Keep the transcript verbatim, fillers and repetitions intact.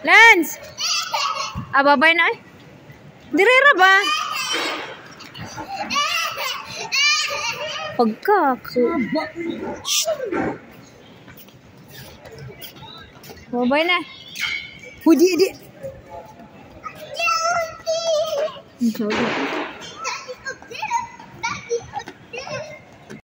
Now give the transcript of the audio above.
Lance. Ababay na eh. Dirira ba? Pagkaku. Ababay na. Hudi, di.